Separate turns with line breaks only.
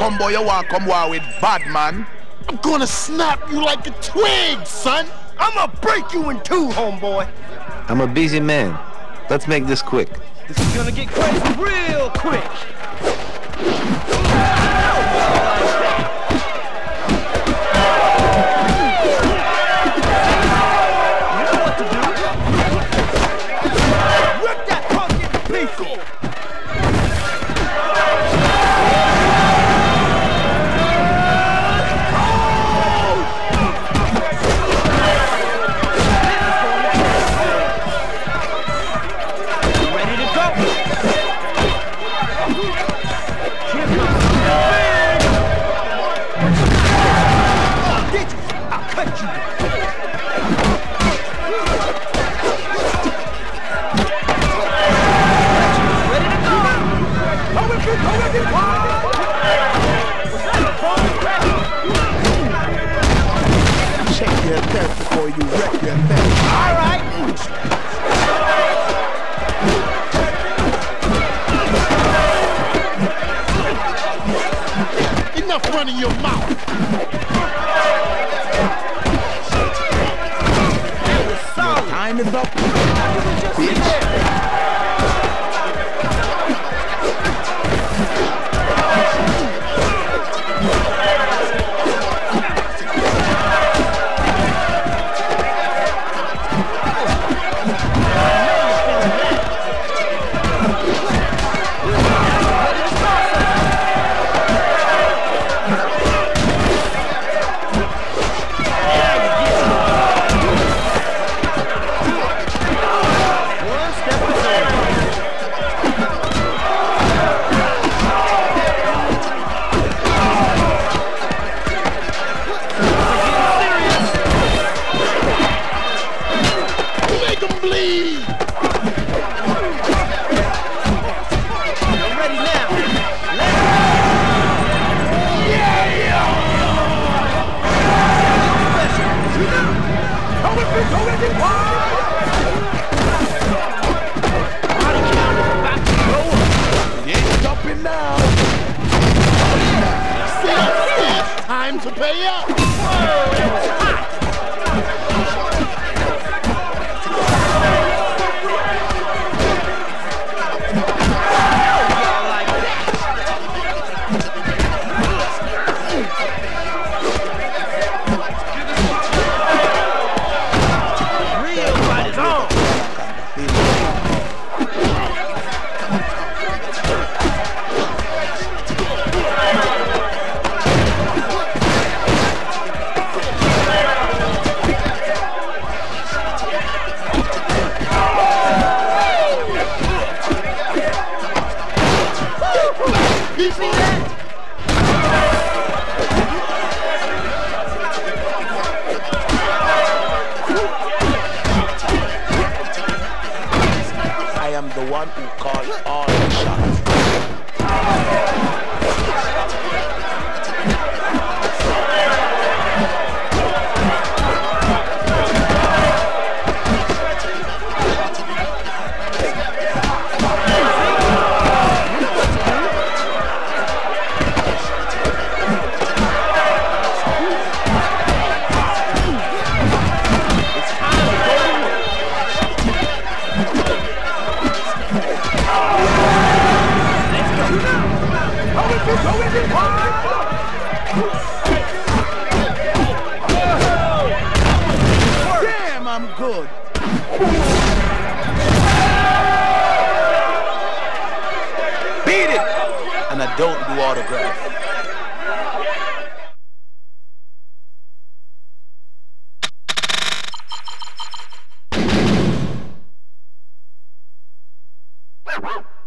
come boy, you want come war with bad man? I'm gonna snap you like a twig, son. I'm gonna break you in two, homeboy.
I'm a busy man. Let's make this quick.
This is gonna get crazy real quick.
Check your test before you wreck your thing. All right. Enough running your mouth. Your time is up, bitch. Time to pay up. Whoa, that was hot. Real fight is on. You see that? I am the one who calls all the shots. Damn, I'm good. Beat it! And I don't do autographs. Wow.